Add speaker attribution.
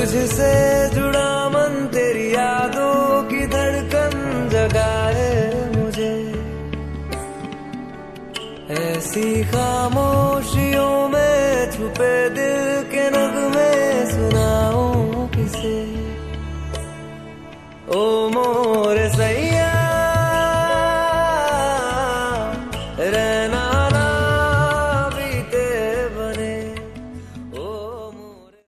Speaker 1: तुझसे जुड़ा मन तेरी यादों की धड़कन जगाए मुझे। ऐसी खामोशियों में छुपे दिल के नगमे